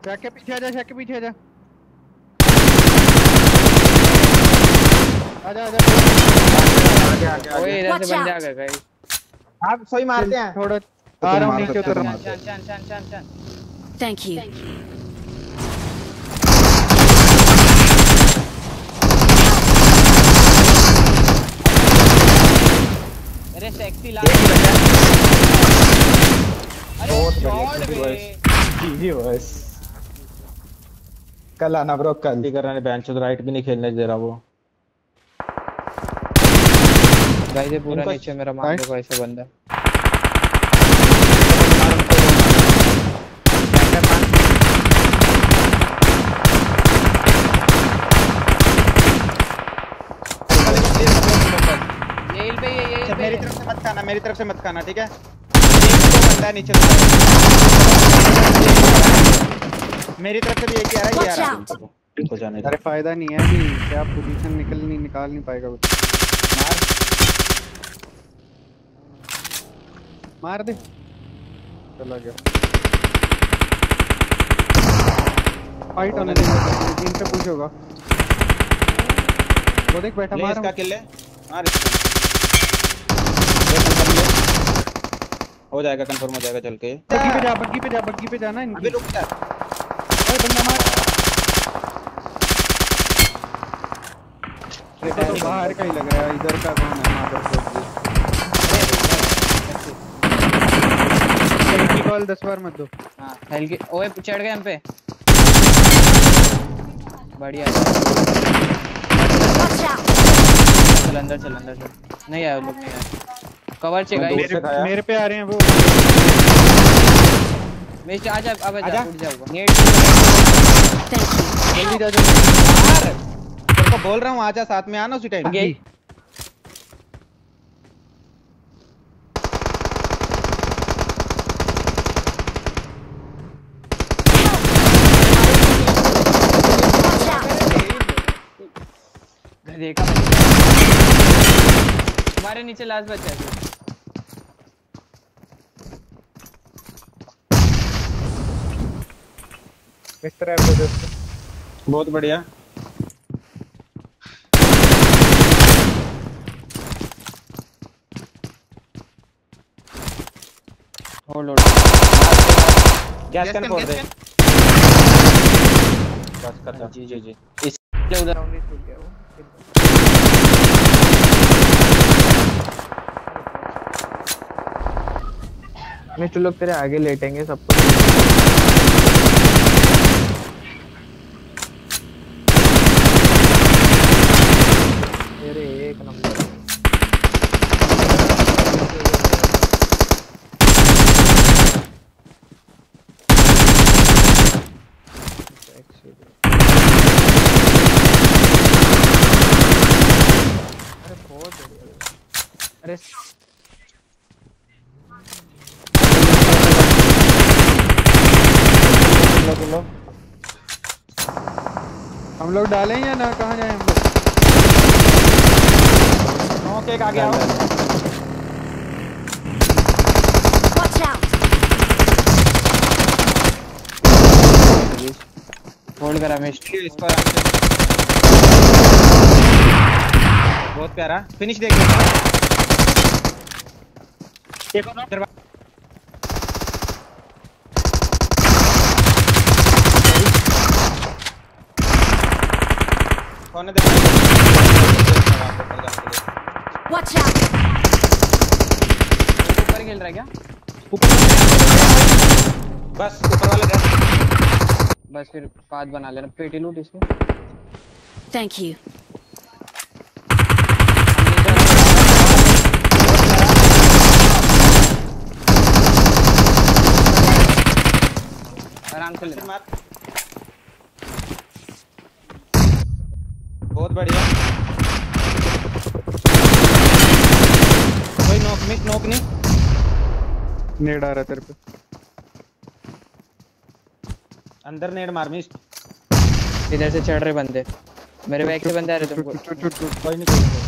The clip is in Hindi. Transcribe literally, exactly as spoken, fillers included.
शैक के पीछे आ जा, शैक के पीछे आ जा। आजा आजा। ओए इधर से बंदे आ गए गाइस। आप सही मारते हैं। थोड़ा आ रहा हूं नीचे उतर रहा हूं। चल चल चल चल चल। Thank you. अरे सेक्सी ला। अरे शॉट बे। जी बस। कल आना ब्रो, कल ही कर रहा है। बेंच तो राइट भी नहीं खेलने दे रहा वो। गाइस ये पूरा नीचे मेरा मार दो ऐसे बंदा। येल पे ये येल पे। मेरी तरफ से मत खाना, मेरी तरफ से मत खाना, ठीक है? एक तो बंदा नीचे। मेरी तरफ से भी एक ही आ रहा है, ये आ रहा है। इनको जाने दे। अरे फायदा नहीं है अभी, क्या पोजीशन निकल नहीं निकाल नहीं पाएगा वो। मार मार दे। चला गया। फाइट होने दे, इन पे पुश होगा। वो देख बैठा, मार इसका किल है। मार इसको। हो जाएगा, कंफर्म हो जाएगा चल के। बग्गी पे जा, बग्गी पे जा, बग्गी पे जाना इनकी। अबे रुक जा। ओए बंदा मार। देखो तो बाहर का ही लग रहा है, इधर का कौन है? मादर की कॉल दस बार मत दो। हां हेल के। ओए चढ़ गए हम पे। बढ़िया। चल अंदर चल अंदर चल। नहीं आए लोग, नहीं आए। कवर से गाइस। मेरे, मेरे पे आ रहे हैं वो। मिस्ट आ जा, अब जा उठ जाऊंगा। नेट जल्दी जा जल्दी। मार। तेरे को बोल रहा हूं आजा, साथ में आना उसी टाइम। गई। देखा हमारे नीचे लास्ट बचा है। इस तरह से बहुत बढ़िया। Hold hold. गैस कैन फोड़ दे। बस कर जा। जी जी जी। इस उधर राउंड ही टूट गया वो। मिस्टर लोग तेरे आगे लेटेंगे सबको। तेरे एक नंबर। अरे बहुत बढ़िया। अरे लो हम लोग डालें या ना? कहाँ जाएं हम लोग? नॉक एक आ गया। Watch out! होल्ड करा मिस्ट। इसको बहुत प्यारा फिनिश देख। एक और कौन है? Watch out! ऊपर खेल रहा है क्या? ऊपर बस ऊपर वाला गैस। बस फिर पाथ बना लेना। पेटी लूट इसमें। Thank you. आराम से लेना। बहुत बढ़िया। कोई नॉक मिस नॉक नहीं। नेड आ रहा है तेरे पे। अंदर नेड मार मिस। इधर से चढ़ रहे बंदे। मेरे बैक से बंदे आ रहे तुमको। कोई नहीं कोई नहीं।